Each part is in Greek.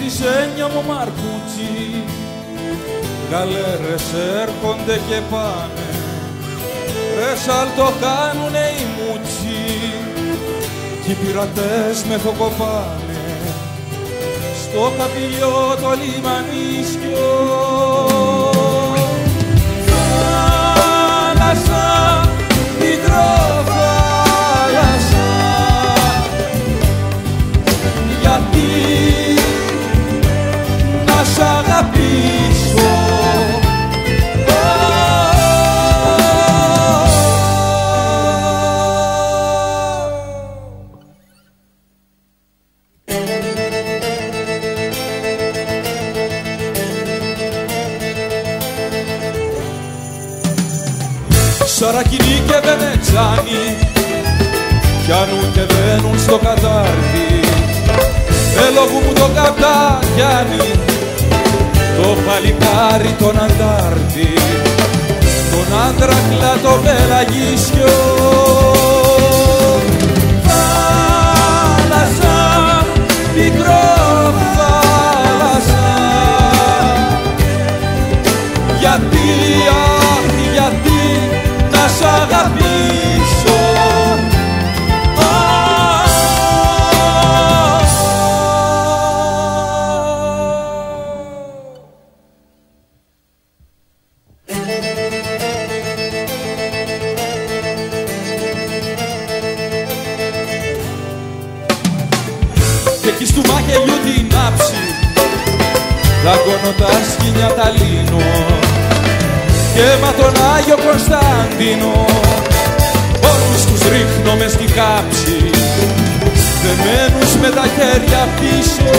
ζένια μου μαρκούτσι, γαλέρες έρχονται και πάνε, ρε σάλτο κάνουνε οι μούτσι κι οι πειρατές με φωκοπάνε στο καπηλιό το λιμανίσκιο. Θάλασσα, μικρόθάλασσα, γιατί να σ' αγαπήσω. Σαρακινή και Βενετσάνη πιάνουν και δένουν στο κατάρτι, με λόγου μου το Καπταγιάννη, το παλικάρι τον Αντάρτη, τον Άντρακλα το Πελαγίσιο. Θάλασσα, μικρόθάλασσα, γιατί, αχ, γιατί να σ' αγαπήσω. Και εκεί στου μαχαιριού την άψη δαγκώνω τα σκοινιά τα λύνω και μα τον Άγιο Κωνσταντίνο όλους τους ρίχνω μες στη κάψη, δεμένους με τα χέρια πίσω.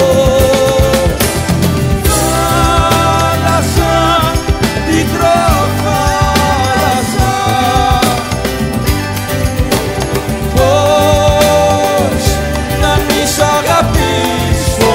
Θάλασσα, μικρόθάλασσα, πώς να μη σ' αγαπήσω.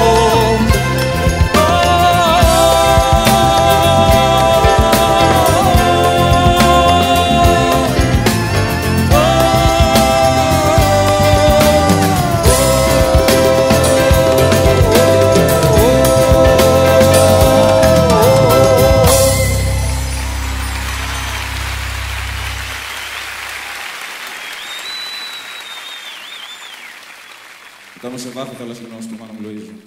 Estamos σε βάθο, θέλω συγγνώμη στο Μάνο μου Λοΐζου.